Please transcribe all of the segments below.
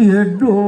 yedo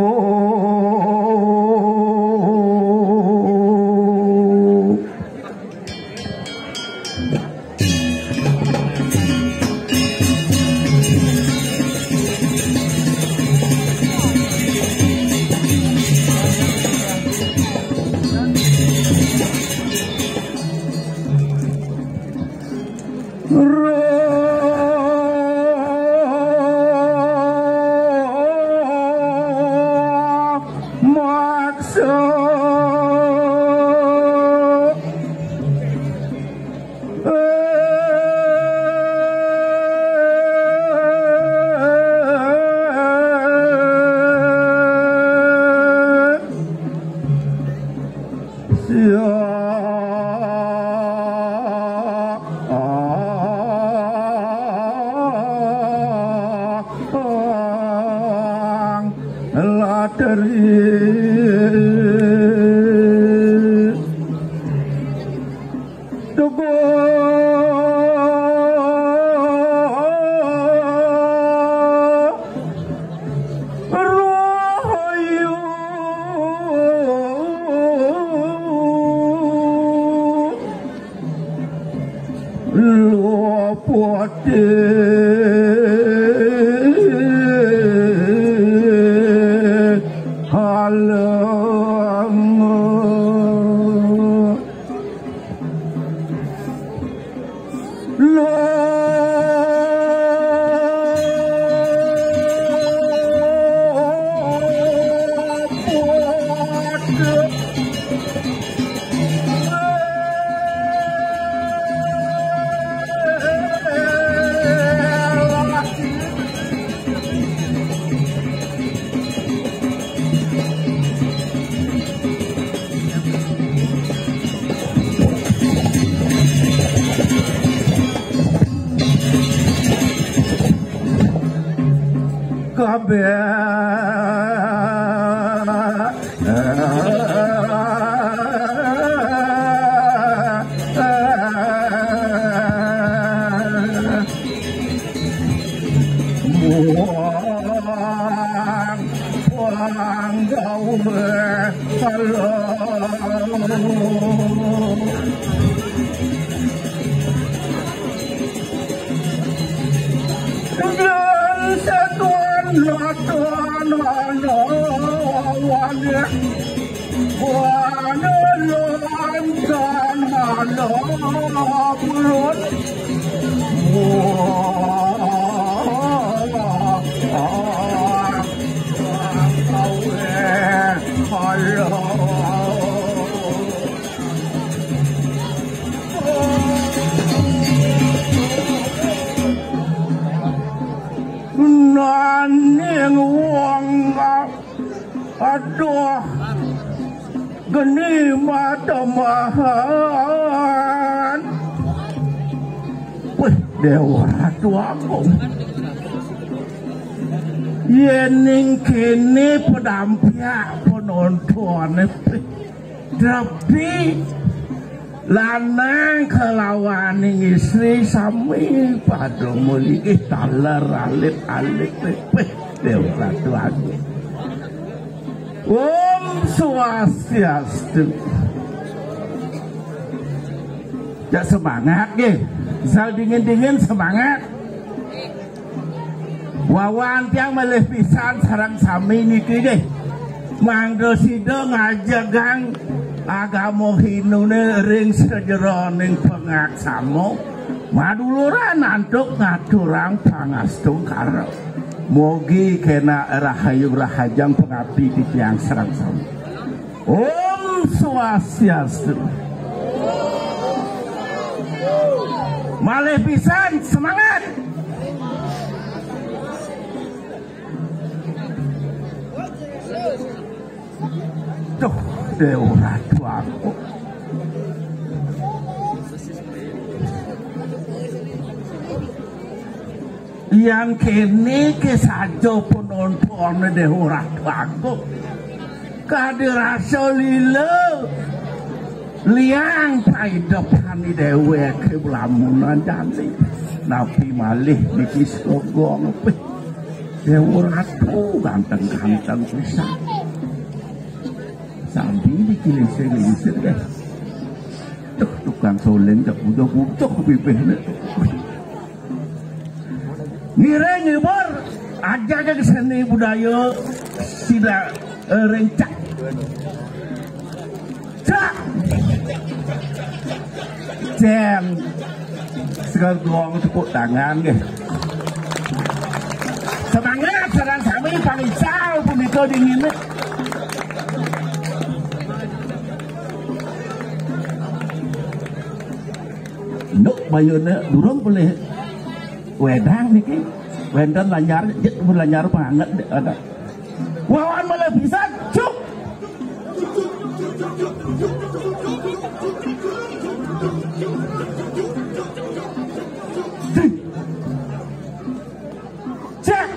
geni mata mahan wih dewa ratu agung yening kini pedampiak penonton tapi lanang kelawan istri sami pada mulai talar alit-alit wih dewa ratu agung. Om Swastiastu. Ya semangat ge. Sal dingin-dingin semangat. Wawan tiang melih pisan sareng sami niki ge. Mangga sida ngajagang agama Hindune ring sejeroning pengaksamo. Maduluran antuk ngaturang pangastu karo. Mogi kena rahayu rahajang pengabdi di tiang serang sami. Om Swastiastu. Malih pisan semangat. Tuh dewa ratu aku. Yang kini kesajo penonton dewa ratu aku. Kadirasa lila liang pai depan dewa kebelamunan janji. Nabi malih niki sogong Dewa Ratu ganteng-ganteng bisa. Sambil dikilisir-kilisir deh. Tuh tukang soleng tak butuh-butuh bibirnya. Ngira nyebor aja ke seni budaya sila rencak. Cak. Jam. Sekarang doang tepuk tangan ke. Semangat sarang kami pangisau pun itu dingin. Nuk bayarnya durung boleh wedang niki. Wedang lanyar, jet lanyar banget ada. Wawan malah bisa cuk. Cek.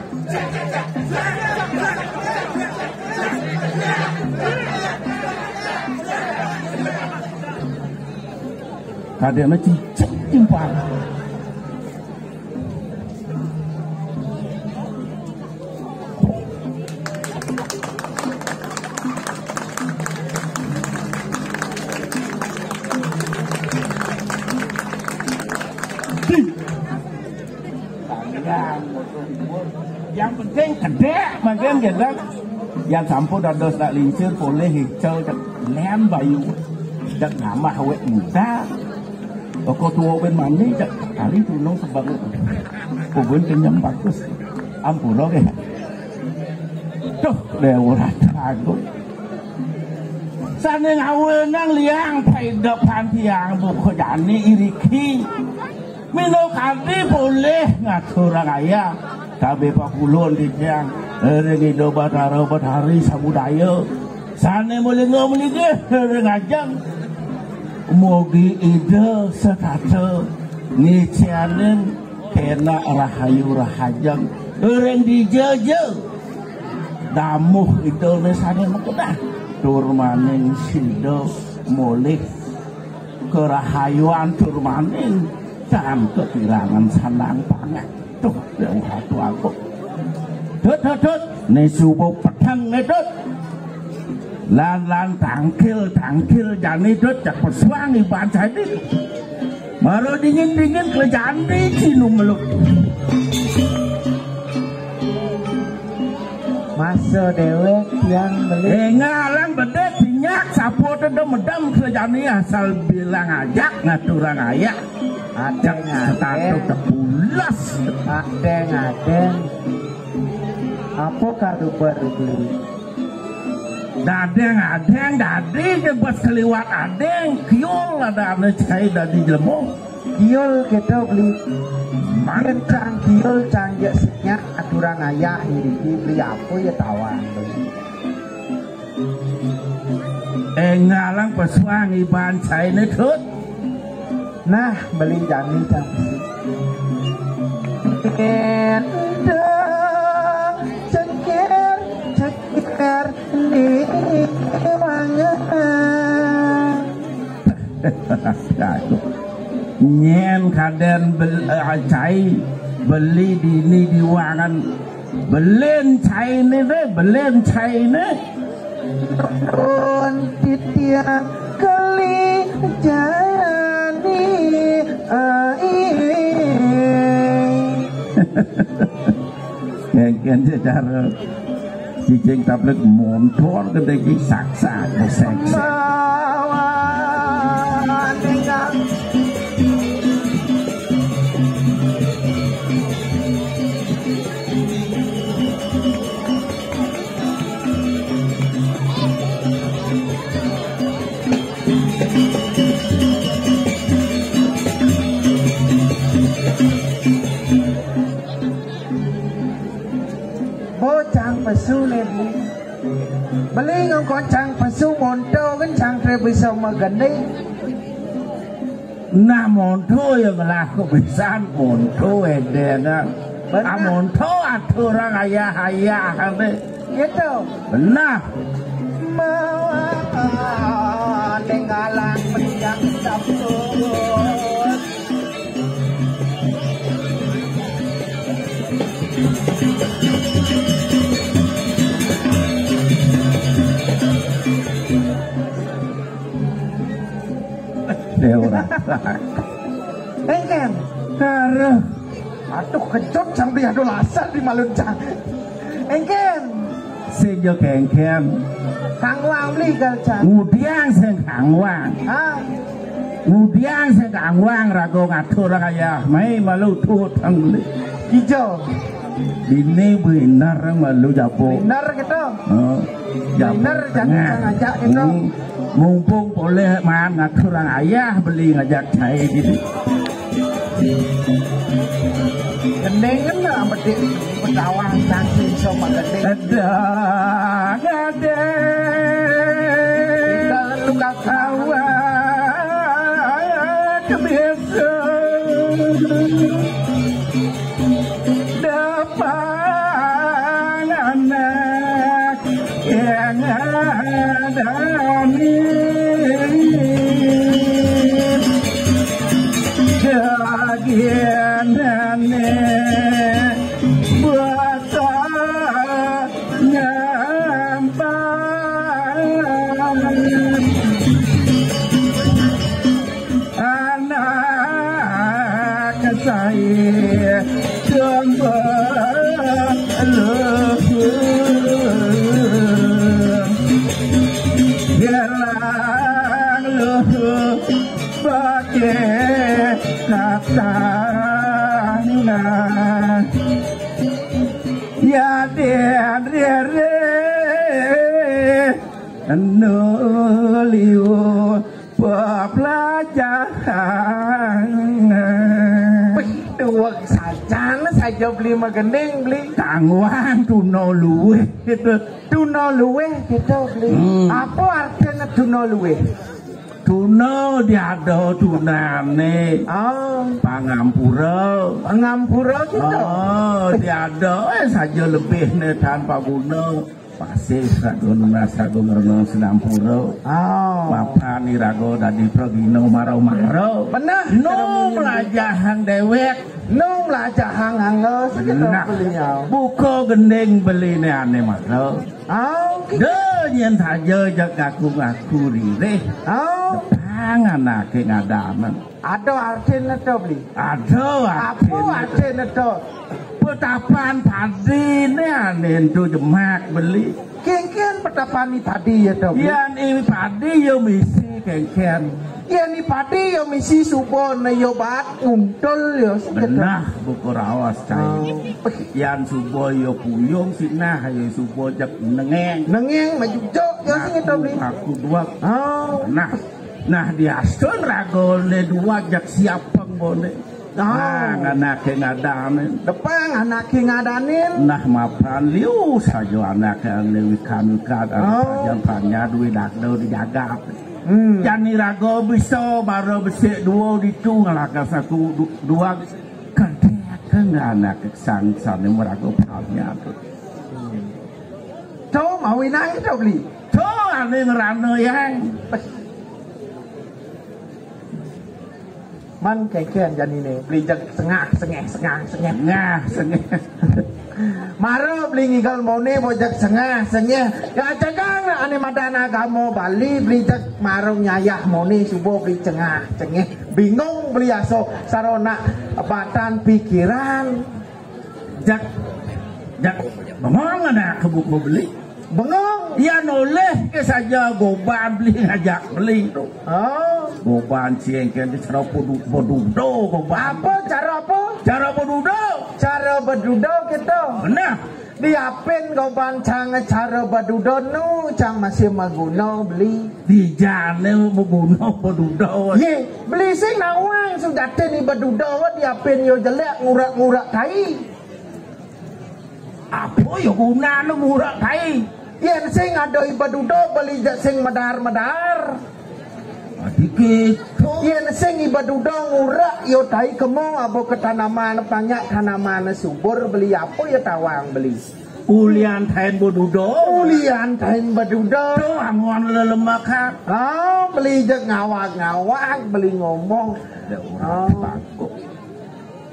Kadang cicik timpang. Yang penting gede makin gitu. Yang sampul dados tak lincir boleh hijau tak lem bayu tak nama awet muda. Kau tua ben mana tak hari tulung sebab kubun kenyam bagus. Ampura ke. Tuh Dewa Ratu. Sana ngawin nang liang pai depan tiang buku jani iriki. Minum kadi boleh ngatur raya. Tapi pakulun di tiang Regi do batari samudaya. Sana boleh ngomong ke ngajang. Mogi ide setata ngicianin kena rahayu rahajang. Orang dijaja. Damuh itu sana makudah. Turmaning sido molih kerahayuan turmaning dan kekirangan sanang pangat. Tuh yang satu aku tut nesubuk petang nedut lan tangkil jani dut jak persuangi bancai dit maru dingin kerjaan di sinu meluk masa dewek yang beli ngalang bedek minyak sapu medem kerjaan ini asal bilang ajak ngaturang ayak adeng tato tepulas adeng apa kado baru beli dadeng jebas keliwat adeng kiol ada ane cai dadi jelemo kiol kita beli main cang kiol canggih senyap aturang ayah ini beli apa ya tawang ngalang pesuangi bancai ne tut. Nah, beli jani cantik. Cengker di wangan. Nyen kaden beli dini di wangan. Belen cai ne. On titia kali jani Kengken secara cicing tablet montor kedai saksa seksa pasu nebi beli ngongkon cang pasu monto kan cang tre bisa magani na monto yang laku bisa monto edena monto aturan ayah kami itu benar tinggalan menjang sabtu Dewa. Engken. Kare. Aduh kejut sang dia do lasar di Maluncang. Engken. Sejo kengken. Kang Wang beli galcang. Udiang sing Kang Wang. Ah. Udiang sing Kang Wang rago ngatur kaya mai malu tut ang li. Hijau. Dini benar malu japo. Benar gitu. Benar jangan ngajak gitu. Mumpung boleh man ngatur orang ayah beli ngajak saya gitu. Gendeng kan lah bedik pedawang cangking sama gendeng. Ada. Jangan luka kawan kebiasa depan anak yang ada bagian nenek buat nyampan anak saya gelang luhur pakai katana ya dere nuliu pelajaran dua saja beli magendeng beli Kang Wang tuno luwe gitu. Tuno luwe gitu beli. Apa artinya tuno luwe? Tuno diado tunane. Oh, Pangampura. Pangampura gitu. Oh, diado saja lebih ne tanpa guna. Pasir sagon sagon renang Senampura. Oh, Bapak ni rago dadi progino maro-maro. benar. No melajahang dewek. Nung lah jahang anggo segitu belinya. Buko gendeng beli ne ane maro. Oh, De nyen saja jak ngaku rire. oh, Pangan nake ngadaman. ada artinya tuh beli. Ada Apa artinya tuh? Petapan padi ne ane tu jemak beli. Kengkian petapani padi ya tuh beli. Yan ini padi yo misi kengkian. Ya ni padi yo misi subo na yo bat untul yo segitu. Benah buku rawas cai. Oh, Yan subo yo puyung sinah yo subo jak nengeng. nengeng maju jok yo segitu beli. Aku dua. Oh, Nah di asun rago le dua jak siapang bone. Nah anak ngadanin. depan anak ngadanin. Nah mapan liu saja anak lewikan jangan panya duit dak do dijaga. Jani rago bisa baru besek dua itu ngalaka satu dua kerja kan anak sang sang yang rago panya tu. Coba mau inang itu beli. Tuh ane ngerano yang Man kengkian jani ni beli jak sengah. nah sengeh. Maro beli ngigal mone bojak sengah. Ya jagang ane madana agama Bali beli jak maro nyayah mone subuh beli cengah. Bingung beli aso sarona batan pikiran. Jak bengong anak kebuk beli. Bengong. Ya noleh ke saja goban beli ngajak beli tu. Oh, Goban siang kan di cara bodudo goban. apa cara apa? Cara bodudo. Cara bedudo gitu. Benar. Diapin goban cang cara bedudo nu cang masih maguna beli. Di jane membunuh bodudo. Ye, beli sing nawang sudah ni bedudo diapin yo jelek ngurak-ngurak kai. Apa ya guna nu ngurak kai? Yen sing ada bedudo beli jak sing medar-medar. Dikit. Yen sing bedudo ngurak yo tai kemo abo ke tanaman banyak tanaman subur beli apa ya tawang beli. Ulian tain bodudo. Ulian tain bedudo. Tu angon lelemak ha. Oh, beli jak ngawak-ngawak beli ngomong. Ada orang takut.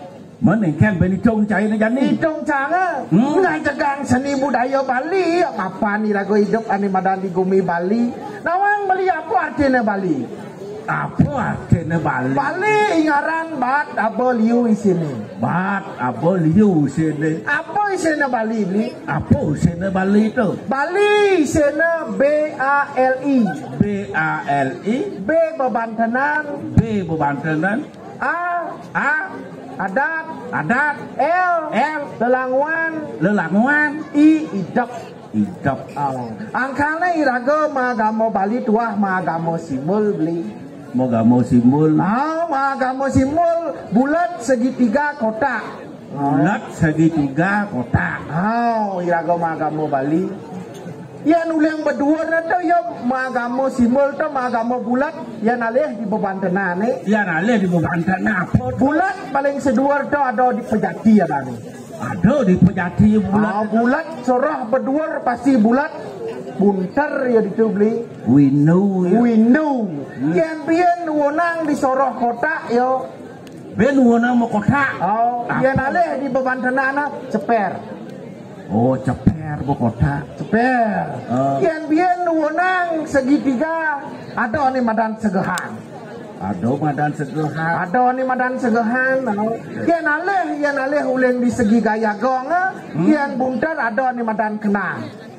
Menengkan beni cong cai na jani. Hidung cara ngajagang seni budaya Bali. Apa nih lagu hidup ani madan di bumi Bali. Nawang Bali apa artinya Bali? Apa artinya Bali? Bali ngaran bat apa liu isini. Bat apa liu sini? Apa isina Bali ni? Apa sini Bali tu? Bali isina B-A-L-I. B-A-L-I. B bebantenan. B bebantenan. A Adat. L Lelangwan. I idap. Angkana iraga magamo Bali tuah magamo simul beli. Magamo simbol. Magamo simul bulat segitiga kotak. Bulat segitiga kotak. Iraga magamo Bali. Yan ulang berdua na to yo magamo simul to magamo bulat yan alih di bebantenan ni. Yan alih di bebantenan apa? Bulat paling seduar to ada di Pejati ada ni. Ada di Pejati bulat. Bulat sorah berdua pasti bulat. Buntar ya itu beli. Window. Yan pian wonang di soroh kotak yo. Ben wonang mo kotak. Yan alih di bebantenan ceper. Oh ceper bu kotak. Ceper. Yan pian wonang segitiga ada ni madan segehan. Ada ni madan segehan. Yan alih uleng di segi gaya gong. Yan buntar ada ni madan kenang.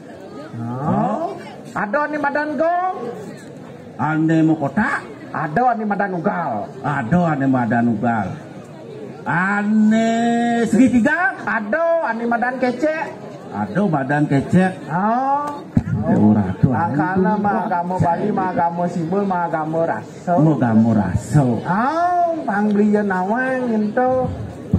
Ada ni madan gong. Ane mo kotak. Ada ni madan ugal. Ane segitiga. Ada ni madan kecek. Angkana magamo Bali, magamo Sibul, magamo Raso. Panglian nawang ento.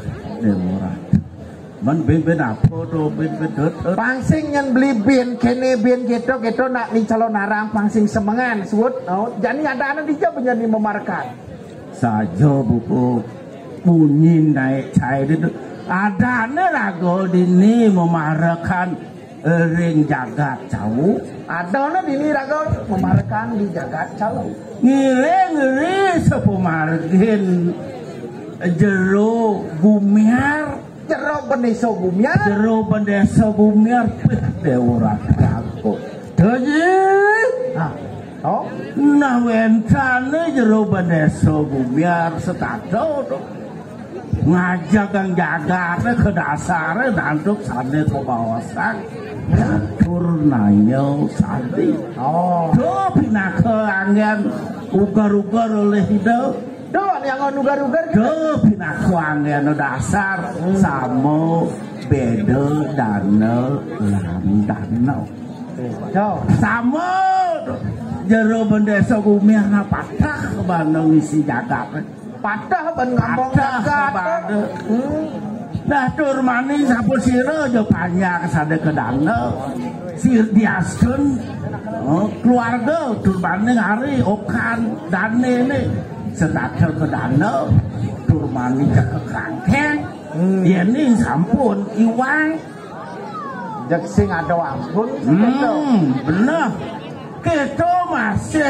Man ben apa tu ben pangsing yang beli ben kene ben geto nak ni calon narang pangsing semengan sebut. Jadi ada anak dia menjadi memarkan. Saja buku bunyi naik cair itu. Ada nerago dini memarakan ring jagat jauh. Ada dini rago memarakan di jagat jauh. Ngiri sepemargin jero bumiar. Jero bendeso bumiar pede orang rago. Jadi. Nah wentane jero bendeso bumiar setado tu. Ngajak yang jaga ke dasar dantuk sane ke bawasan tur nayo sandi do pinake angin ugar-ugar oleh hidup do yang ugar-ugar do pinake angin dasar samo beda danau danau samo jero bendesa bumi patah ke bandung isi jaga patah ben ngomong jagat. Dah tur mani sapu sira jo banyak sade ke danau. Sir diaskeun keluarga tur mani hari okan dane ne setakel ke danau tur mani ke kangkeng. Yen ni sampun iwang. Jek sing ado ampun. Bener. Kita masih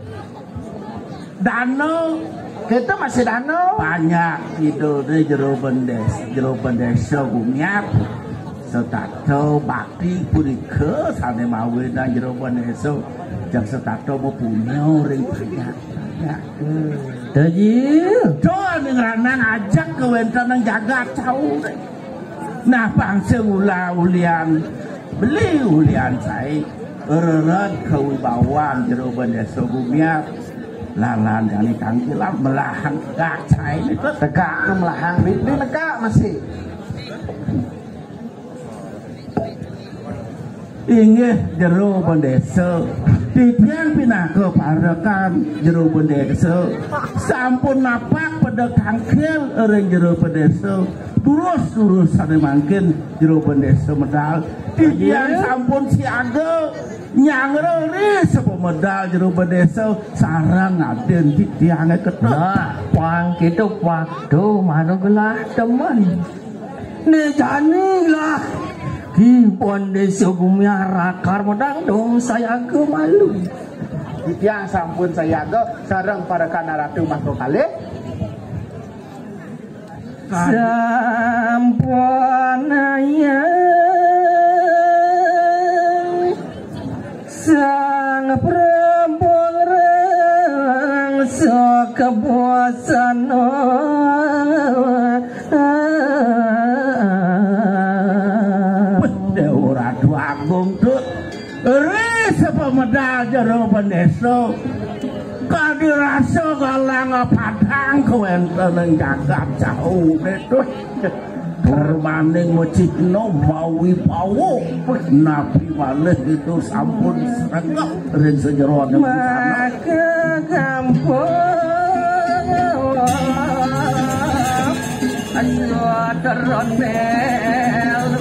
danau. Kita masih danau banyak itu di jero bendesa bumiar setato bakti purike sane mawe dan jero bendesa jang setato mau punya ring banyak. Jadi doa ngeranang ajak ke wenten nang jagat jauh. Nah bangsa ulian beli ulian saya ererat kewibawaan jero bendesa bumiar. Lalan dari kangkilan melahang tegak cai itu tegak ke melahang di negak masih ingat jero bendesa tipian pinah ke parakan jero bendesa sampun napak pada kangkil orang jero bendesa turus ada mungkin jero bendesa medal tipian sampun siaga nyangre sepemedal jero bendesa sarang ngaden tiang ketok pang gitu waktu mana gelah teman ne janilah di bendesa bumi rakar medang dong saya ke malu tiang sampun saya ke sarang para kana ratu makro kali sampun ayang sang perempuan rangsa kepuasan ora agung tut ris pemedal jero pendeso kadirasa galang padang kewenten ing jagat jauh detut Turmaning mujikno mawi pawo nabi malih itu sampun sregep ring sejero maka kampung ayo terondel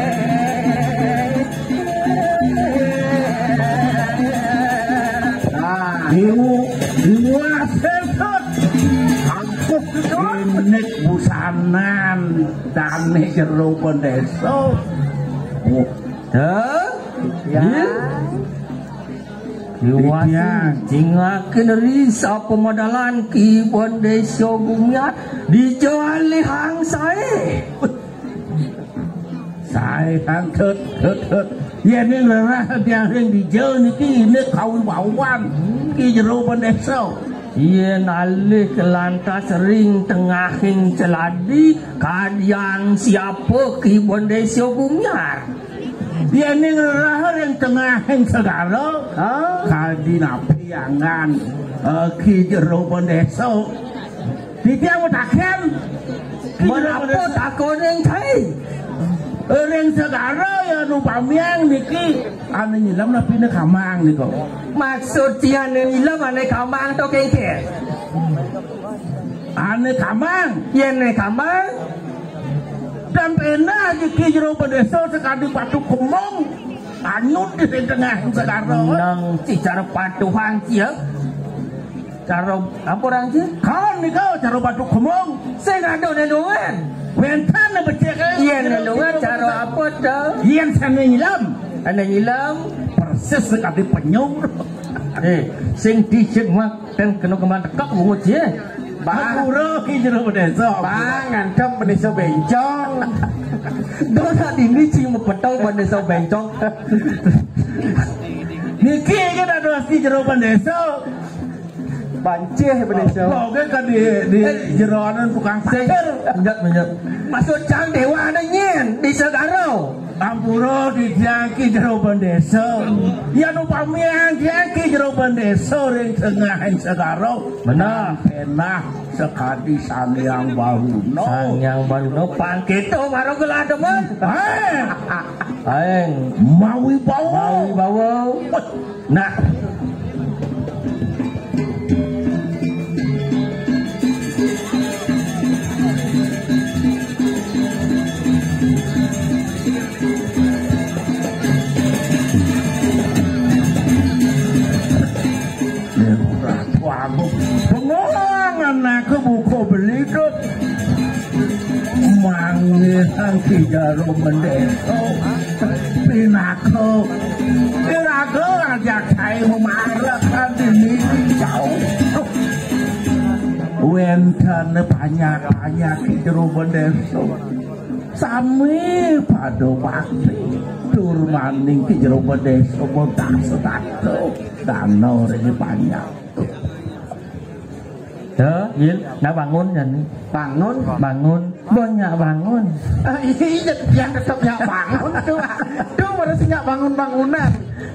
Nek busanan dane jero pendeso. Ya. Liwati jingakeun risa pemadalan ki pendeso bumya dijual hang sae. Sae hang thut. Yen ning lerah dia ring dijeul niki nek kawin bawan ki jero pendeso. Yen alih kelantas ring tengahing celadi kadian siapa ki bondeso bumyar. Yen ning lerah ring tengahing segara kadina piangan ki jero pendeso. Ditiang mutaken menapa takon ing thai. Ring segara ya nu pamiang niki anu nyilam napi ne kamang niko. Maksud dia nyilam ane kamang to kengke. Ane kamang, yen ne kamang dan pena iki jero pendeso sekadi patu kumong anut di tengah segara. Nang cara patuhan cia. Cara apa orang cia? Kan niko cara patu kumong. Sing ado nenungan. Wentan becek yen nenungan cara apa to? Yen sane nyilam. Ane nyilam persis sekadi penyung. Sing dicek mak ten kena keman tekak bungut ye. Bakuro ki jero pendeso. Bang ngantem pendeso bencong. Dosa dini cing petong pendeso bencong. Niki kan ada si jero pendeso. Bancih pendeso. Oke kan di jeroan tukang sayur. Menjat. Maksud cang dewa ada nyen di segaro. Ampuro didiaki jero pendeso. Ya nu pamiang diaki jero pendeso ring tengah ing segaro. Benar. Penah sekadi Sangyang Baruno. Sangyang Baruno pangketo baru gelademen. Aeng mawi bawa. Nah. Pengolangan aku buku beli dut mangihan ki jaro mendeso pinako ajak saya memarakan ini jauh wenten banyak ki jaro mendeso sami pada waktu tur maning ki jero mendeso botak setato danau ini banyak. Yin, nak bangun kan? Bangun, banyak bangun. Iya, yang tetap nyak bangun tuh. Tuh baru sih nyak bangunan.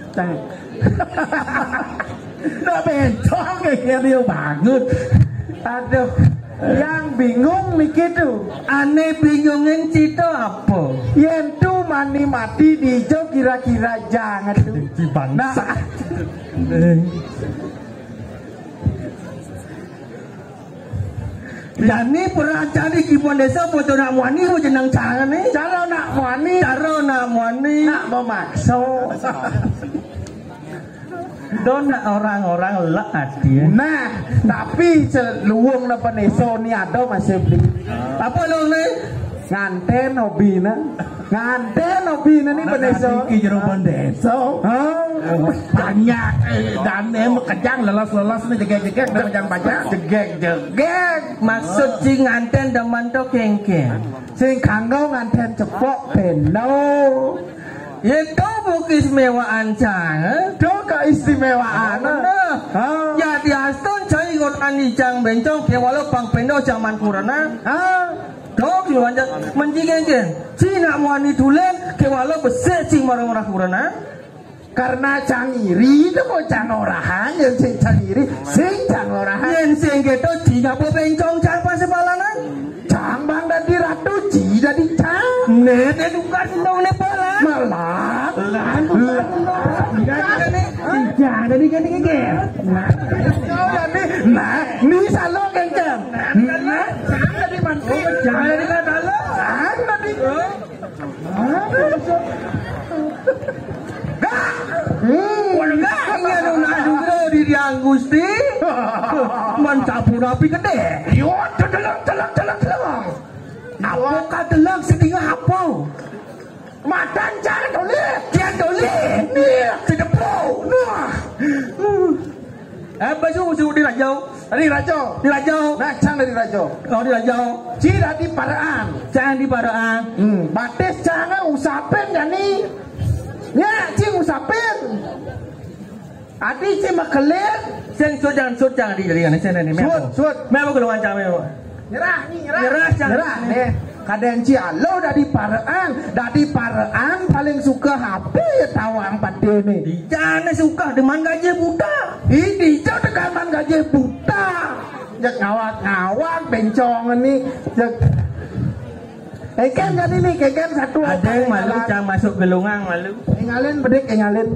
Nah bencong kayak dia bangun. Aduh, yang bingung mikir tuh. Aneh bingungin cito apa? Yen tuh mani mati di hijau kira-kira jangan tuh. Bangsa. Yani pernah cari kibon desa foto nak muani ho jenang jangan ni. Kalau nak muani, nak memaksa. Don orang-orang lek hati. Nah, tapi luwung na paneso ni ada masih beli. Apa lu ni? nganten hobi nih beneso ki jero bendeso banyak dan kejang lelos nih jegek jegek maksud si nganten demen to kengken sing kanggo nganten cepok beno itu bukan istimewaan cang do keistimewaan ya di aston cai ngot anijang bencong ke walau pang pendo zaman kurana dok diwanja menjigenggen cina muani tulen ke walau besek cing marah-marah kurana karena cangiri itu kok cang orahan yang sing cangiri sing cang orahan yang sing gitu cina po bencong cang pas sebalanan cang bang dari ratu ci dari cang net edukan dong ne pala malah cang dari gini nah ini salo gengkem nah cang dari mantu cang dari kata lo cang dari warga iya dong aduh diri Gusti mencapur api gede yo telang apa katelang sedingah apa madan jangan dole kian doli nih sedepo nah baju di Rajau dari rajo nah cang dari rajo oh di Rajau cira di paraan cang di Paraan bates jangan usapin ya nih ya cing usapin adi cing makelir sen jangan di dari ini sen ini sud memang keluar cang memang nyerah nih kadang cialo dari paraan paling suka HP tawang pade nih di jana suka dengan gaji buta ini jauh dengan gaji buta jak ngawak bencong nih jak kan ini keken satu ada yang malu cang masuk gelungang malu ngalin bedek ngalin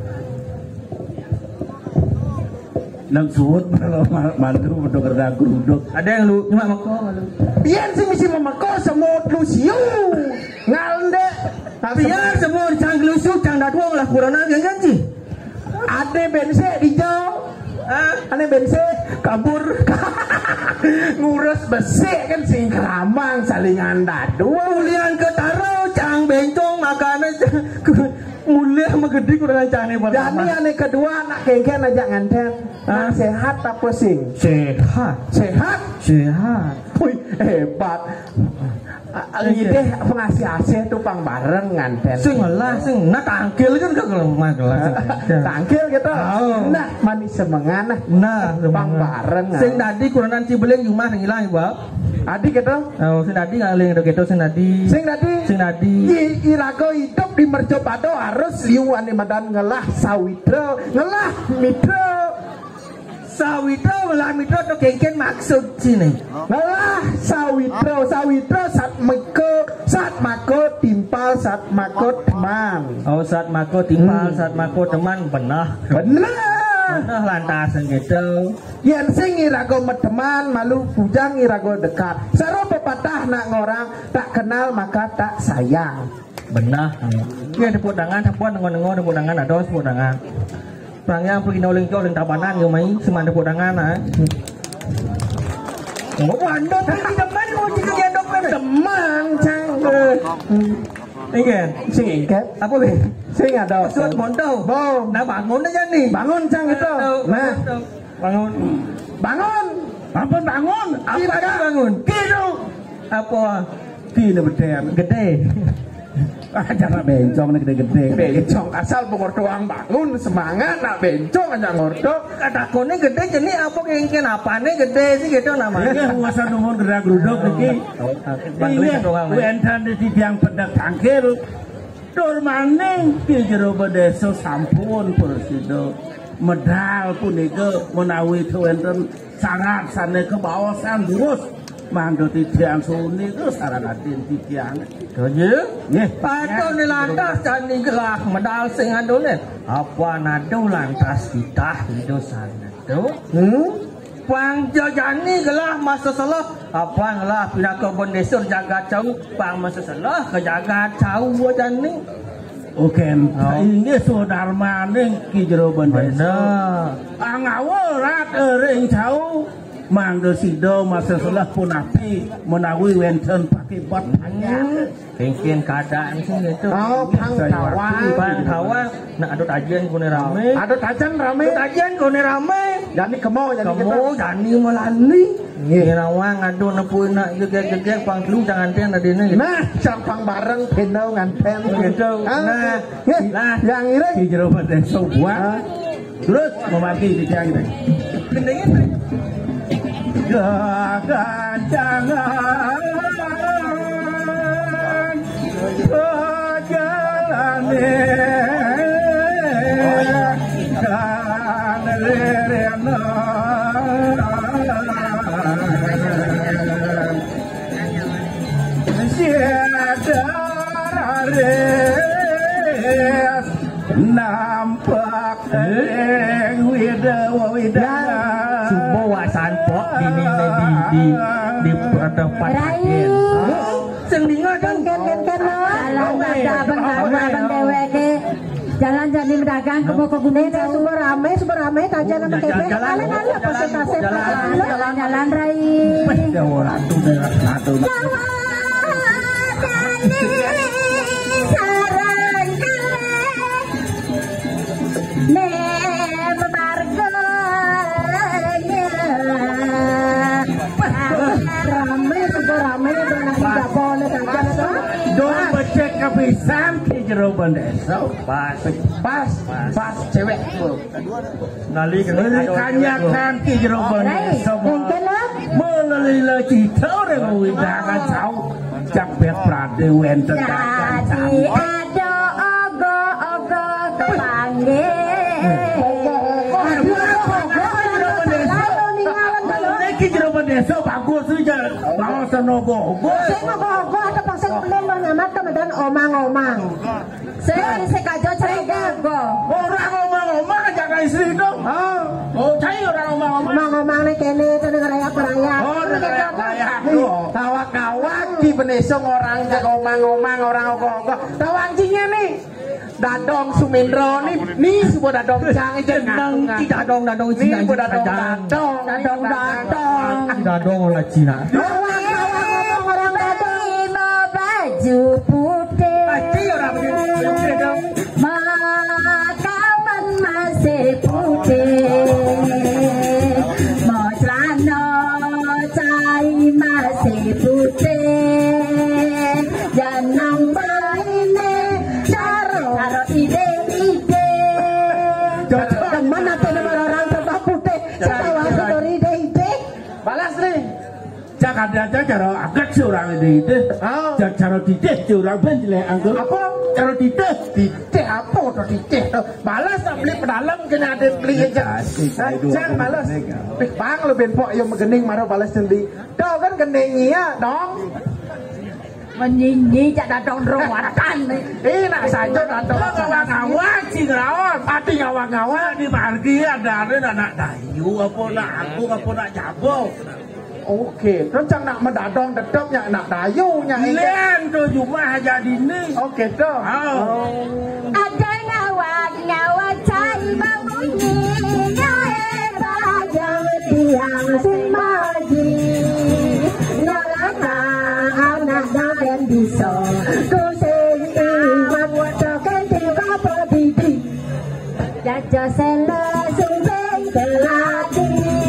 nang suut mandu bedok gerdak geruduk ada yang lu cuma mako malu biar sih misi mamako semut lu siu ngalde biar semua cang gelusuk cang datwang lah kurana kan sih ade bense di jauh ane bense kabur ngurus besi kan sing keramang salingan dadu mulian ketaro cang bencong makanan mulia sama gede kurang cane pertama dan ane kedua anak kengken aja nganten sehat apa sing sehat wih hebat ini deh pengasih AC tuh pang bareng nganten sing lah sing nak tangkil kan gak lemah tangkil gitu nah manis semangat nah pang bareng sing tadi kurangan Cibeleng rumah ngilang ibu adik gitu sing tadi ngaling gitu sing tadi irago hidup di Merjopado harus liuan di madan ngelah sawitro ngelah mitro sawitro to kengken maksud sini ngelah sawitro saat mako timpal saat mako teman saat mako timpal saat mako teman benar lantas gitu yang sing irago teman malu bujang irago dekat saro pepatah nak ngorang tak kenal maka tak sayang benar ini ada podangan nengon ada podangan ada podangan Perangnya pergi noling tabanan mai semana podangan wando tapi teman mau jika gendok teman cang ingin sing ingket apa be sing ada suat mondo nah bangun aja nih bangun cang itu nah bangun apa bangun kilo apa kilo gede aja nak bencong nih gede bencong asal pokok doang bangun semangat nak bencong aja ngordok katakonnya gede jadi apa kengken apane gede sih gitu namanya masa nomor gerak geruduk niki ini wentan di tiang pedak tangkil dor maning ki jero bedeso sampun persido medal pun itu menawi wenten sangat sana ke bawah san lurus mando tiang suni itu saranatin tiang ya patut di lantas candi gelah medal sing adolen apa nado lantas kita itu sana tuh pang jajani gelah masa salah apa gelah pinaka bondesur jaga jauh pang masa salah ke jaga jauh wajan ni oke ini saudara maning ki jero bondesur angawul rat ring jauh mang dosido masa selah punapi menawi wenten pakai bot banyak. Mungkin keadaan sih gitu. Oh, Bang Tawa, nak adut ajian kone rame. Adut ajian rame. Adut ajian kone rame. Jadi kemo, Jani melani. Ngirawang adut nepuin nak gegek pang lu jangan tiang tadi ni. Nah, campang bareng pendau nganten gitu. Nah, yang ini di jerobat desa buat. Terus memaki di tiang ini. Gendengin. Jangan jalan nampak semua wasan pok ini di tempat agen. Sing dengar kan jalan jadi berdagang ke pokok gunung super rame tajan sama kebe kalian apa sih kasep jalan rai kepisan ke jeroban desa pas cewek nali kanyakan ke jeroban desa mengalila cita orang widangan jauh capek prade wenten jadi ada ogo kepanggil jeroban desa bagus saja bawa senogo ada pasang belum nyamat kemudian omang-omang saya kajo cerega orang omang-omang jangan istri dong cai orang omang-omang nih kene itu ngerayak kawak-kawak di penesong orang jaga omang-omang orang ogo-ogo tawancinya nih Dadong Sumindro nih sebuah dadong cang dadong ini sebuah dadong lah Cina orang dadong mau baju putih makawan masih putih mau celana cai masih putih jangan baine caro ide dan mana teman orang serba putih tawa dari ide balas nih jangan ada cara agak seorang ide cara dideh seorang benjile anggap apa cara dideh apa atau dideh balas tak beli pedalam kena ada beli aja jangan balas bang lo benpok yang megening marah balas sendiri tau kan geningnya dong menyinyi cak dadong rawatan nak saja dadong ngawang-ngawang sih ngawang pati ngawang-ngawang di margi ada anak dayu apa nak aku apa nak jabok Oke, terus jangan nak medadong tetapnya nak dayunya. Len tu cuma jadi ni. Oke tu. Ada ngawang cai membunyi yang tiang simaji nyalana anak dan bisa ku sing token tiga pedidi jaja sela sing belati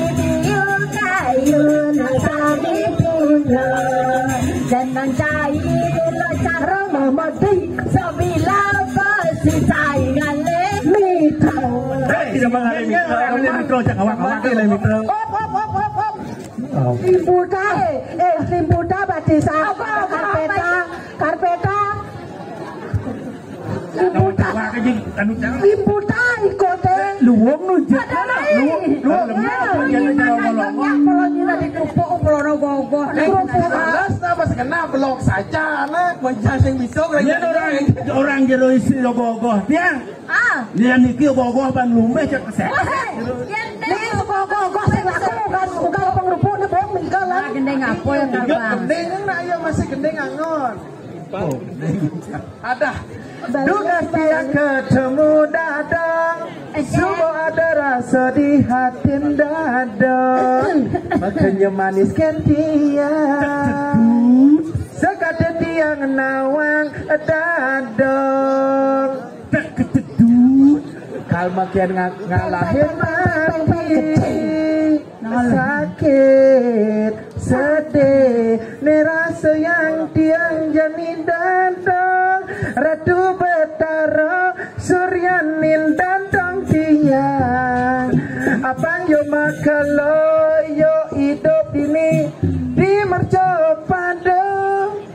jangan cair cara memedi sembilan pasti saingan lemito. Tidak mengalami mikro jangan awak-awak le mikro. Limbuda batisa karpeta. Limbuda ikote. Luang nu je. Luang apa sekenal blok saja nah mencacing bisa orang jero isi logo-logo dia dia niki logo bang lume cek kesek dia logo-logo sing laku kan uga pengrupuk ne bong minggal lah gendeng apa yang gendeng nak ya masih gendeng angon ada Dugas dia ketemu dadang Semua ada rasa di hati dadong, makanya manis kan dia. Sekadar dia nawang dadong. Kal makin ngalahin hati, sakit, sedih, ni rasa yang tiang janin dadong. Ratu Betara Suryanin dandang tiang. Abang yo makalo yo hidup ini di mercopadong.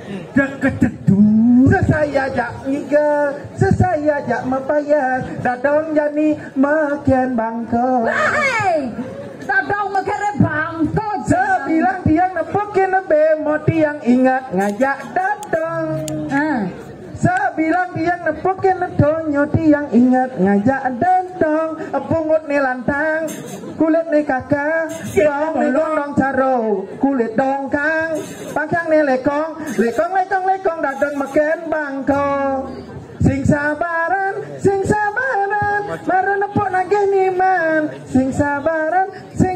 Sesaya jak ngiga, sesaya jak mepayas, dadong jani makin bangko. Hei, dadong makin bangko. Sebilang tiang nepukin bemo tiang ingat ngajak dadong. Sebilang tiang nepukin donyo tiang ingat ngajak dadong. Pungut ni lantang, kulit ni kakak, dong ni dong caro, kulit dong kang, pangkang ni lekong, lekong dadong makin bangko. Sing sabaran, baru nepuk nagih niman. Sing sabaran,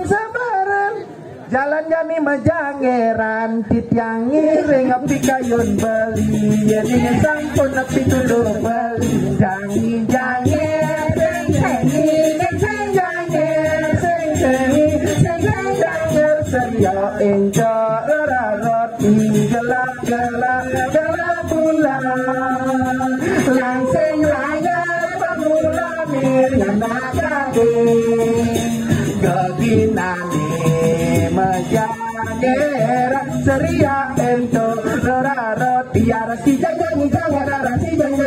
jalan jani majangeran, titiang ngiring api kayun beli. Jadi sampun api dulu beli. Seria enjo roti gelap bulan langsing raya pemula mirnagade gaginane majageran seria enjo roti arasi jangan arasi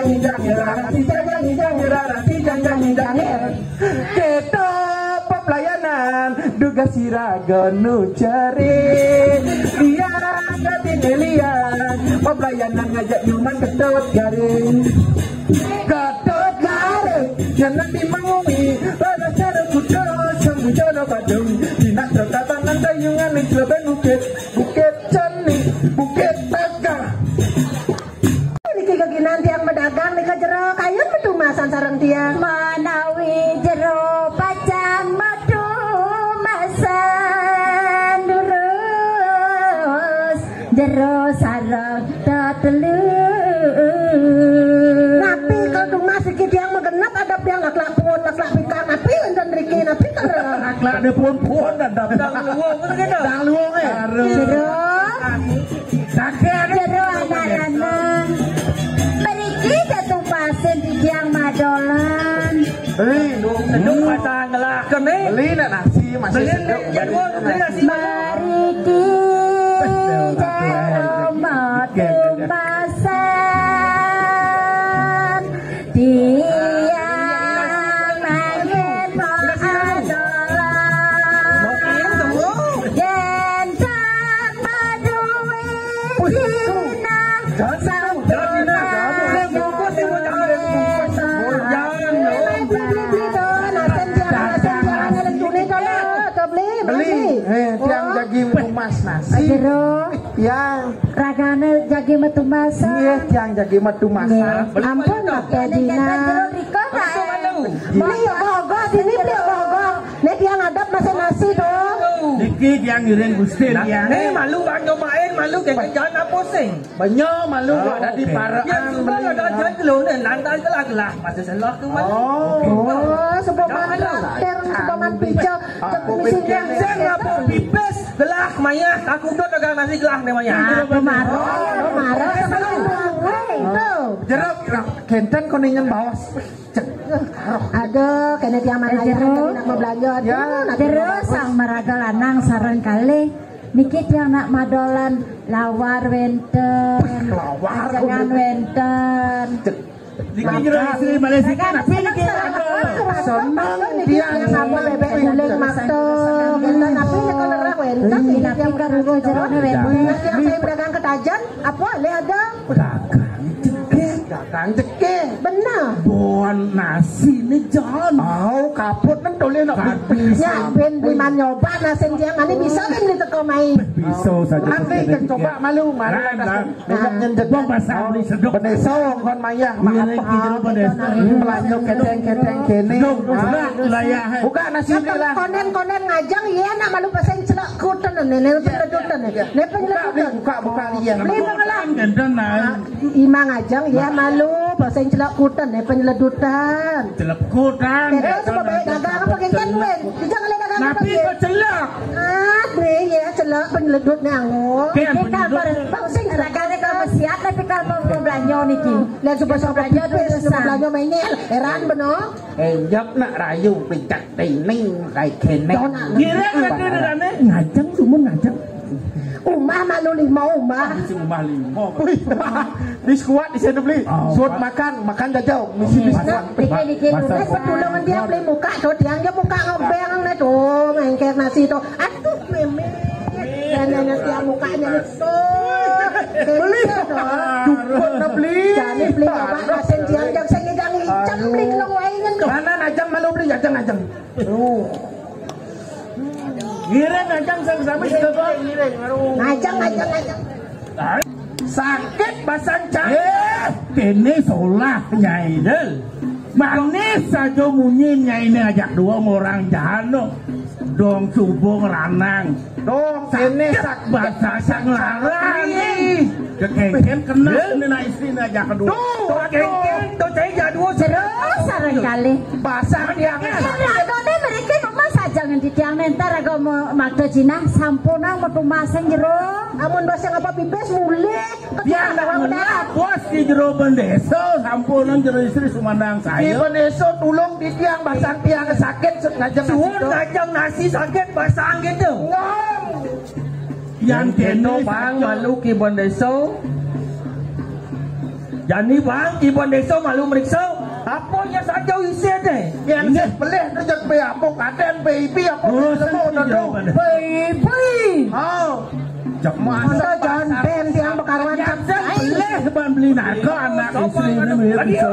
jangan keto pelayanan duga siraga nu cari dia katin lian pelayanan ngajak nyuman ketut garing jangan dimangumi pada cara kuda sambil jodoh badung dinak tertatanan dayungan di celeben bukit cani bukit tegak niki keginan tiang berdagang nika jero kayun metumasan sareng tiang manawi jero pacang jero sarang tetelur. Napi kalau rumah sikit yang mengenap ada yang laklak pun laklak pikar napi dan riki napi terang. Laklak dia pun dan dang luang Jero anak-anak beriki satu pasien di tiang madolan. Sedung pasang lah kami. Beli nak nasi masih seduk. Beriki tumpasan tiang makin madolan jentan maduwi dina sampuna beli tiang jagi tumas nasi yang ragane jagi metu masak. Iya, tiang jagi metu masak. Ampun pakai dina. Beli gogo sini beli gogo. Nek tiang adap masak nasi dong. Niki tiang ngiring gusti tiang. Malu bang nyobain malu kayak jangan pusing. Banyak malu ada di paraan. Yang semua ada jalan telur dan lantai gelah masih selah ke mana? Oh, sebab mana ter sebab man pijo. Saya apa pipes gelah maya aku udah dagang nasi gelah namanya. Marah jeruk kenten koningan bawas. Aduh, kena tiang mana jeruk nak mau belanja terus sang maraga lanang sareng kali niki tiang nak madolan lawar wenten jangan wenten niki jero asli Malaysia tapi niki senang dia sama bebek guling mateng kita napi kalau ora wenten napi karo jero wenten yang saya berdagang ketajan apa le ada pedagang kang ceke. Benar. Bon nasi ni John. Oh, kaput nang toleh nak Ya, ben liman nyoba nasi yang ini bisa kan di teko main. Bisa saja. Nanti kan coba malu malu. Dekat nyenjet Bang pasal beli sedok. Beneso kon mayah maaf. Melanjut keteng kene. Layak. Buka nasi ni lah. Konen ngajang ya nak malu pasang celak kutan ne penyedotan ne. Ne penyedotan. Buka liang. Beli pengelang. Gendang na. Ima ngajang ya malu pasang celak kutan ne penyedotan. Celak kutan. Terus sebagai dagang pakai kenwen. Jangan le dagang. Napi ko celak. Bre ya celak penyeledut ne ango. Kita pasang dagang ne kalau siap tapi kalau mau belanja niki. Lihat supaya belanja dulu belanja mainnya heran beno. Jap nak rayu picak ning kai kene. Kira kata ni ngajang semua ngajang. Umah malu lima umah. Rumah lima. Di kuat di sana beli. Suat makan jajau. Misi bisnis. Dikit pertolongan dia beli muka tuh tiang dia muka ngobeng na tuh mengker nasi tuh. Aduh meme. Dan tiang mukanya itu. Beli. Cukup nak beli. Jadi beli apa nasi tiang yang saya ngidang icam beli long waingan tuh. Mana najang malu beli ajang. Kira ngajang sama sedok. Ngajang. Sakit basan cak. Kene solah nyai del. Manis saja munyin nyai ni ajak dua orang jano. Dong subung ranang. Dong kene sak Bahasa sang larang. Kekengken kena ni na istri ni ajak kedua. Kengken tu saya dua Terus sarang kali. bahasa dia. Agone mereka rumah saja nganti tiang nentar agak makdo Cina sampuna mau tumaseng jero. Amun bahasa ngapa pipes mulai. Dia nak puas di jero bendeso sampunan jero istri sumandang Di saya. Beneso tulung di tiang basang tiang sakit ngajang ngajang nasi sakit basang gitu. Yang kene bang malu kibon deso. Jadi bang kibon deso malu meriksa. Apa yang saja isi deh? Yang boleh kerja pe apa kaden baby apa semua dong. Baby. Oh. Cak Masa jangan ben tiang bekaruan boleh ban beli naga anak istri ni mirip bisa.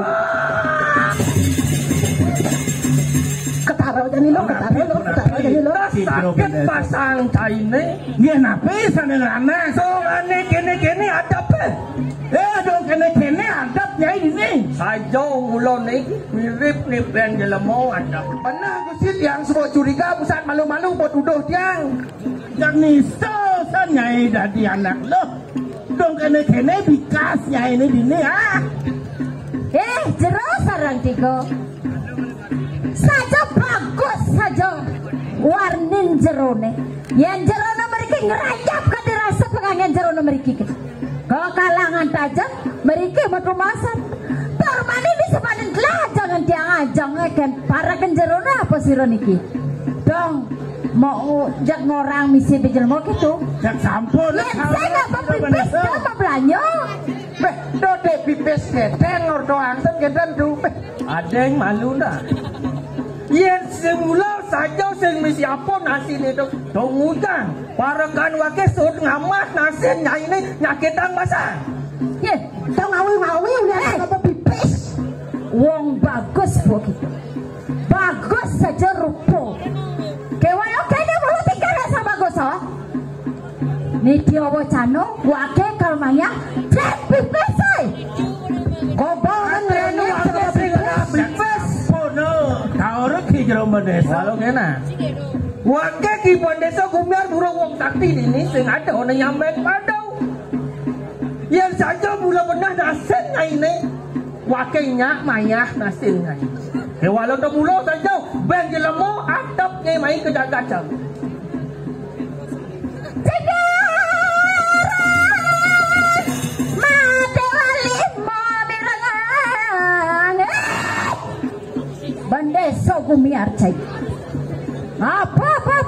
Ketaro jadi lo. Sakit pasang caine. Dia nape sana ranang. So ane kene ada pe. Dong kene adap nyai ini. Saja ulon ni mirip ni ben jelemo ada. Pernah gusit yang semua curiga pusat malu-malu buat tuduh tiang. Yang ni so nyai jadi anak lo. Dong kene bikas nyai ini dini ah. Jero sarang tigo. Saja bagus saja. Warnin jerone. Yang jerone mereka ngerajap kan dirasa pengangen jerone mereka. Kalau kalangan tajam mereka mau masak. Permani bisa panen kelah jangan tiang ajang kan para kan jerone apa sih Roniki? Dong mau jak ngorang misi bijel mau gitu. Jak sampun. Saya nggak mau pipis, saya mau belanja. Dode pipis gedeng doang sen gedeng tu. Ada yang malu dah. Yang semula saja sing misi apa nasi ni tu. Dong hujan. Parangan wake sud ngamas nasi nyai ni nyakitan basah. Ye, tau ngawi udah apa pipis. Wong bagus begitu. Bagus saja rupo. Kewayo kene mulut ikan sama bagus oh. Ni dia wacano wake kalmanya cek pipis ay. Kobong renu Pipes. Tahu ki jero desa. Walau kena. Wake kibon desa gumiar burung wong sakti ini sing ada orang yang baik padau. Yang saja mula benar nasen ini. Wakenya mayah nasen ini. Walau tak mula saja ben jelemo atapnya main kejagat-jagat. Bandeso gumiar cai. Apa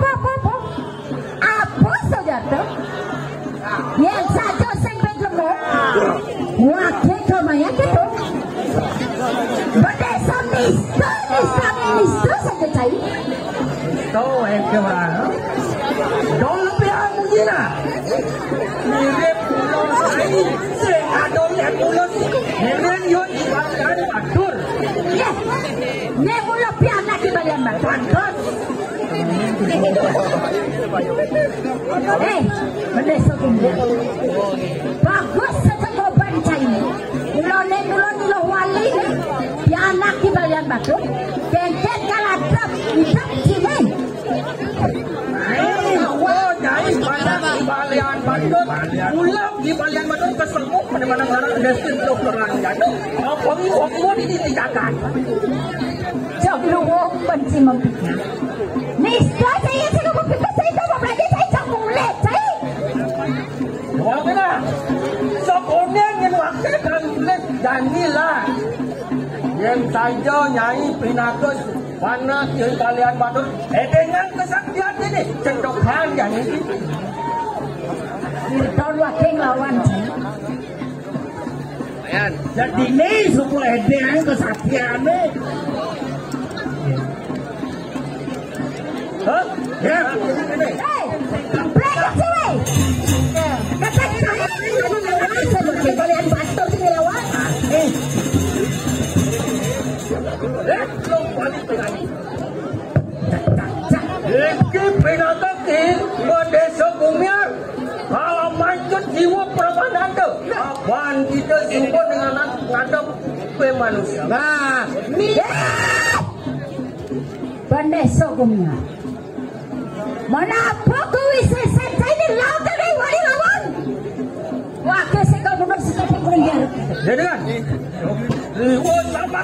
saja tu? Yang saja sing bedlemo. Wakil kemaya gitu. Bandeso nisto saja cai. Tahu kemana? Dong lebih amuji nak. Mirip pulau lain. Sing ada yang pulau. Mirip yon batur. Ya. Nek ulo pianak di balian batur. Mendesok ini. Bagus setelah bancai. Ulo wali. Pianak di balian batur. Kengket kaladap. Hidup sini. Nyai pada di balian batur. Ulang di balian batur kesemuk mana-mana orang destin lo perang jatuh. Apa ini waktu ini dijaga. Jauh benci memikir. Nista saya memikir saya tak belajar saya tak boleh saya. Wah mana? Sekolah yang waktu kan boleh jadilah. Yang saja nyai pinakus mana di balian batur. Dengan kesaktian ini cendokan yang ini. Tahun wakil lawan saya. Jadi ini semua edeng kesaktian ni. Hah? Ya. Hei, belajar sih. Kata saya sebagai balian batur sini lawan. Iki pinatakin Desa Bumiar. Kalau mancut jiwa permanen tu. Apaan kita simpan dengan ngadap ke manusia. Nah, Ni. Bandesa Bumiar. Mana apa kau isi saya ini lawan dari wali lawan. Wakil sekal bunuh seperti kurier. Jadi kan? Ribut sama.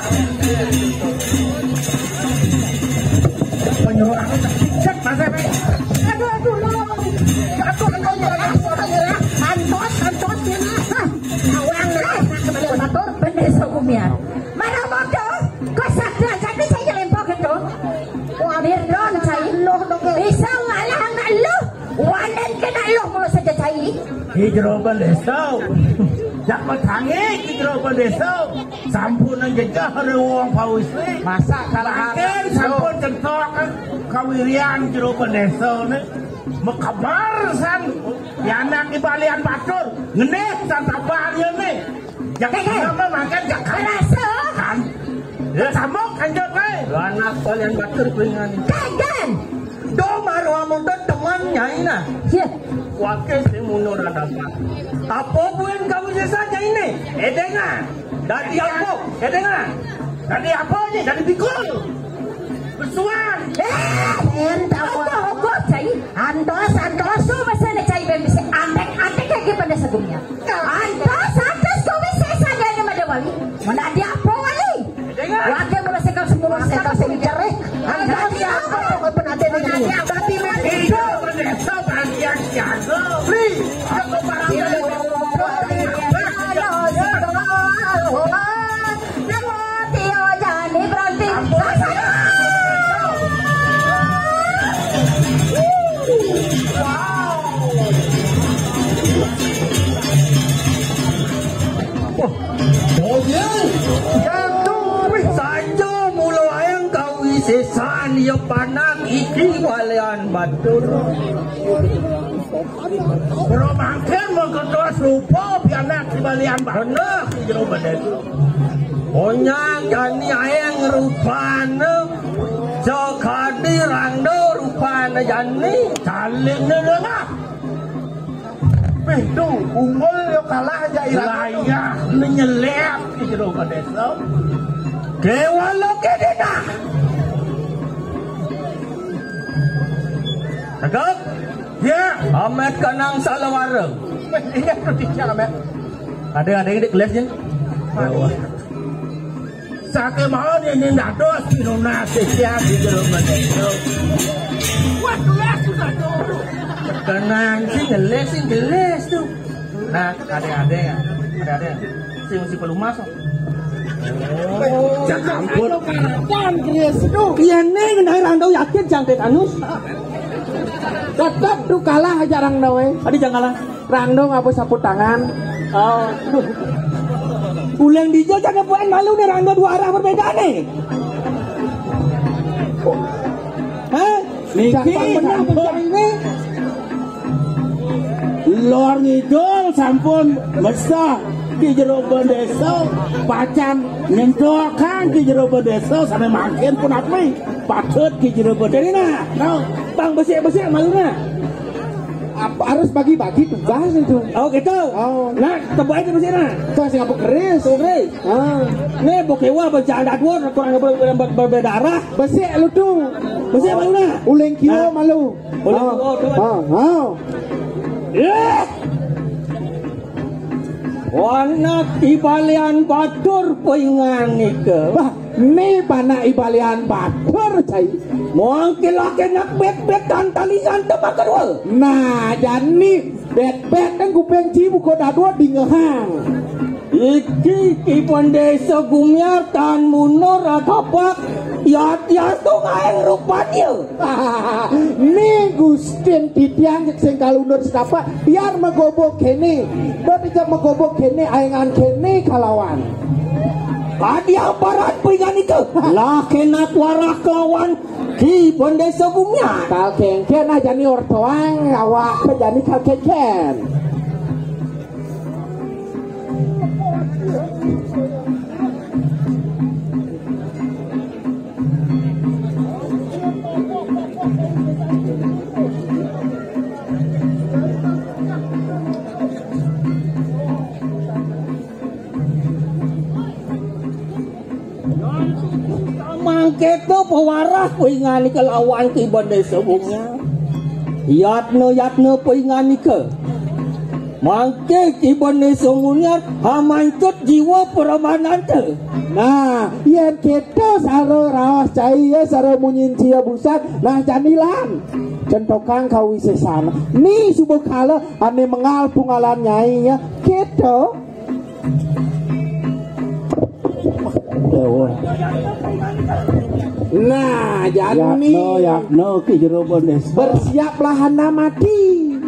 Penyuruh aku tak cek masa ni. Aduh lo. Aku nyerah. Antos sini. Awang lah sebagai batur Bandesa Bumiar. Mana bodoh? Kau sakit jadi saya lempok itu. Wah birdon saya loh bisa ngalah ngaluh. Wanen kena loh kalau saja saya. Hijrah Bandesa. Jak bertangi hijrah Bandesa. Sampun ang jejak ruang pausi. masa kalah Akhir sampun centok kawirian hijrah Bandesa ni. Mekabar san anak ibalian batur ngenih san tabarnya ni. Jangan nama makan jangan Rasa kan. Ya samuk kanjut ni. Anak kalian batur pengen. kagan. Do maru amuntan teman nyai nah. Ya. Wakil si munur ada apa? Apa bukan kamu sesanya ini? Edengan. Dari apa? Edengan. Dari apa ni? Dari pikul. Bersuan. Entah cai. Antos tu masa nak cai bisa antek lagi pada sebelumnya. Antos tu bisa saja ni ada wali. Mana dia apa wali? Wakil mula sekal semua sekal semijar. Antos apa? Kau pernah ada ni? Tapi Hijrah Bandesa bagian jago. Please. Jago barang Saja mula ayang kau sesan dia panak iki walian batur. Kalau makan mengkedua serupa pianak di balian Benar. hijrah Bandesa. Onyang jani ayang rupana. Sekadi rangdo rupana jani. Saling ni dengar. tu unggul yang kalah aja Layak menyelep hijrah Bandesa. Kewalo kedena. Tegak. Ya. Ahmed Kanang Salawareng. Ingat tu tidak Ahmed. Ada di kelasnya. Sakit mau ni nak dos Indonesia setiap hijrah Bandesa. Kenang sih geles tu. Nah, ada. Si mesti perlu masuk. Jangan pun. Iya nih, kenai randau yakin jangan anus. Tetap tu kalah aja Rangdo Adi jangan kalah. Rangdo ngapus sapu tangan. Oh. Pulang dijo jangan buat malu nih rangdo dua arah berbeda nih. Hah? Niki sampun ini lor ngidul sampun mesah ki jero desa pacan nyentokan ki jero desa sampai makin pun api patut ki jero desa. Nah, bang besek-besek maluna. Apa harus bagi-bagi tugas itu? Oh gitu. Oh. Nah, terbaik itu sih nah. Tuh sing apa keris? Oke. Nih bokewa bercanda dua kurang berbeda arah. Besek lu tuh. Besek maluna. Uleng kilo malu. Uleng kilo. Warna ibalian batur poingan ike. Wah, ini pana ibalian batur cai. Mungkin laki nak bet-betan talisan tebak kedua. Nah, jadi bet-bet dan kupeng cibu koda dua di ngehang. Iki kipon desa gumiar tan munur atapak ya sungai rupanya. Nih Gustin titiang sing kalunur sedapa biar megobok kene. Do tidak megobok kene ayengan kene kalawan. Adi aparat pingan itu. Lah kena warah kelawan kipon desa gumiar. Kal kengken aja nih ortoang awak pejani kal kengken. Mangketo pewarah poingan ke lawan ki desa gumiar. Yatno poingan ke. Mangke kibon desa gumiar hamancut jiwa peramanan te. Nah, yen kita saro rawas cahaya saro munyin cia busak nah janilan centokang kawisesan nih subuh kala ane mengal pungalan nyai ya kita nah jadi yakno ki jero desa bersiaplah hana mati.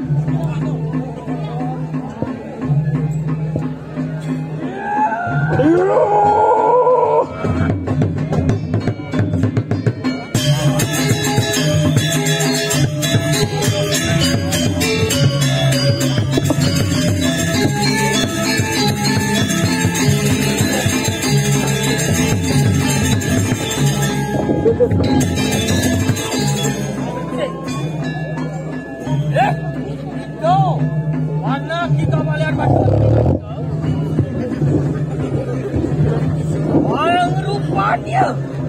Mana kita melihat batu? Orang rupanya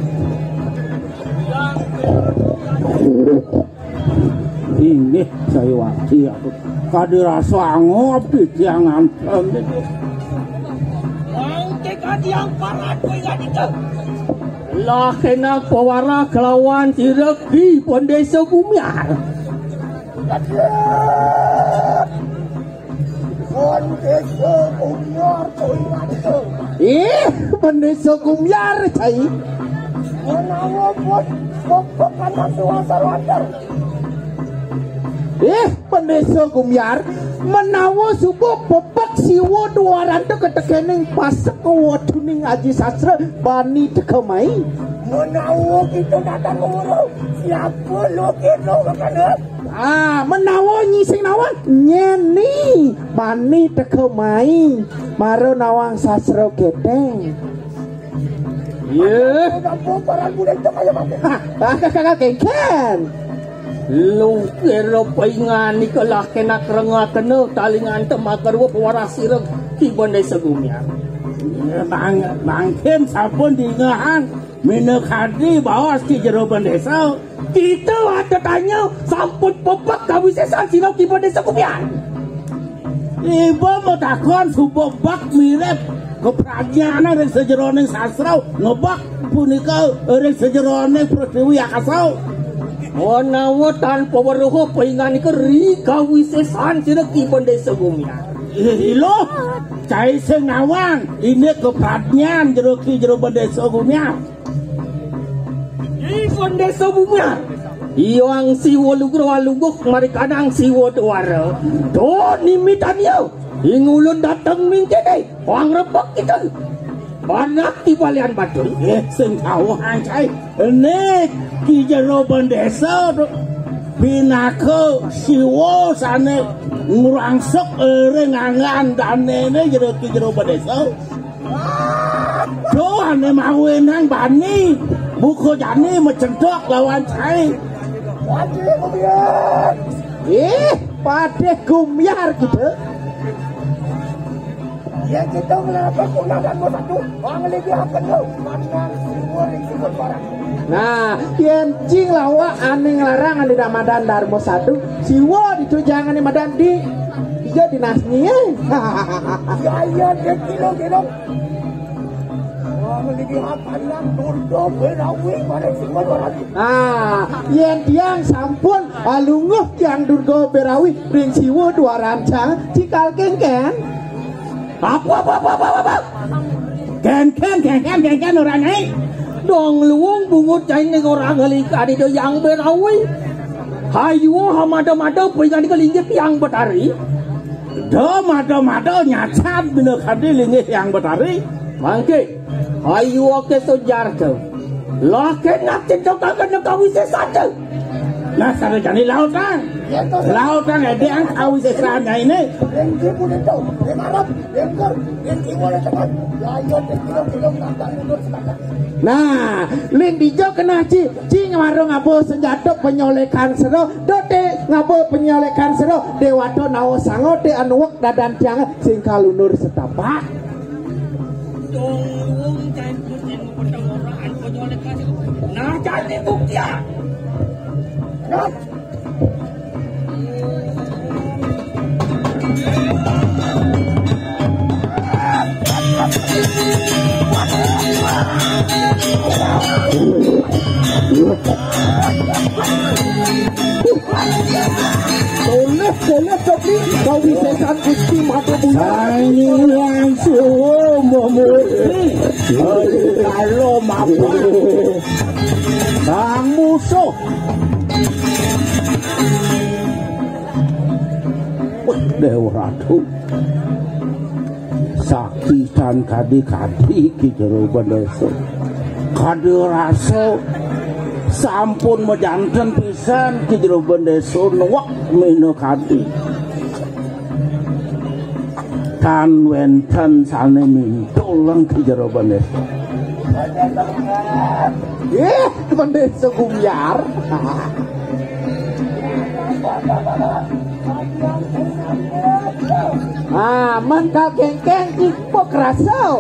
ini saya wati aku kadirasa ngopi jangan itu mangke kadiang parat poingan itu. Lah kena pewara kelawan cireki pon desa gumiar. Pon desa gumiar poingan itu. Pendesa gumiar cai. Menawa buat pokok suasana wajar. Pendesa gumiar menawa subuh pepek siwo duaran tu ketekening pasek waduning aji sastra bani tekemai. Menawa kita datang ngurus siapa lo kita kena. Menawa nyising nawan nyeni bani tekemai maro nawang sastra keteng. Ye, kamu para budak itu kayak mana? Kakak kengken. Lu kira paingan ni kelah kena kerengah kena talingan temakar wa pewaras sireg kibon desa gumiar. Bangkin sabun di ngahan minek hadi bawas ki jero desa Kita ada tanya sampun pepek kawisesan sinau kibon desa gumiar. Ibu mau takon subuh bak mirip keprajaan dari sejeroning sastra ngebak punika dari sejeroning Pradewi Akasau. Menawa tanpa weruh paingan iku rika wisesan sira kibon desa gumiar. Ilo cai sing nawang ini keprajaan jero desa gumiar. Kibon desa gumiar. Iwang siwo lugro mari kadang siwo tuara. Do nimitan yo. Ingulun datang mingkene, wang repek kita. Banyak di balian batu. Sing awang cai. Nek ki jero desa pinake siwo sane ngurangsek rengangan danene jero badesa Tuhan mawin hang bani buko jani mecentok lawan cai Pade kumyar gitu. Ya kita kenapa kunakan mo satu ang libihakan lo manang simur barang. Nah, yen cing lawa ane nglarang ane Ramadan darmo satu siwo ditujangan ane madan di ijo dinasni Ya de kilo ang libihakan lang turdo berawi pada simur barang. Nah, yen tiang sampun alunguh tiang durgo berawi ring siwo dua rancang cikal kengken apa ken orang ai dong luang bungut cai ni orang kali kadi do yang berawi hayu hamada pegang kelinggih yang betari do mado nyacat bina kadi linggih yang betari mangke hayu ke sojar tu lake nak cendok akan kawi sesat nah sarjana lautan ada yang kawi sesatnya ini Engke boleh tahu, Arab, engke boleh cepat. Ya de kilo nak mundur sebentar. Nah, lin dijo kena cing warung ngabo senjata penyolekan sero dote ngabo penyolekan sero dewato nao sango de anuwek dadan tiang sing kalunur setapak nah jadi bukti ya Boleh tapi kau wisesan Gusti Mata Sangi langsung memulih kalau mampu sang musuh Dewa Ratu sakitan kadi-kadi ki jero bandesa kadi rasa sampun mejanten pisan ki jero bandesa nuwak meno kadi tan wenten sane mintulang ki jero bandesa bandesa kumyar mangkal kengkeng ikpok raso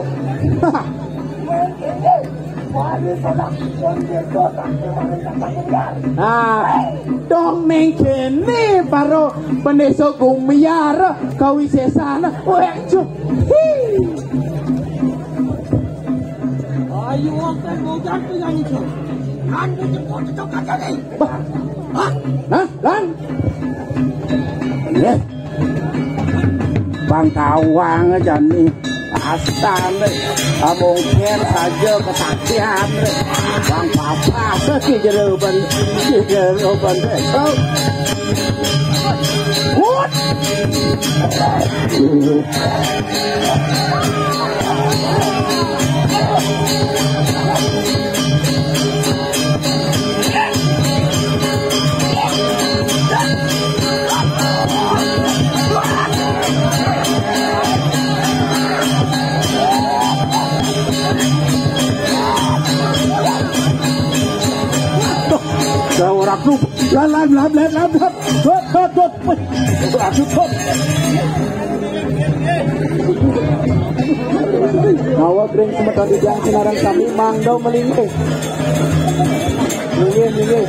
dong neng kene baro pendeso gumiar kawi sesana wekcu ayo akan mojan dengan itu kan jemput aja nih lan Bang Tawang aja nih astan mungkin saja kesaksian Bang Papa seki jeroban so what Ratu lan Nawa bring semeton di jang sinarang kami mangdau melingkih Minggir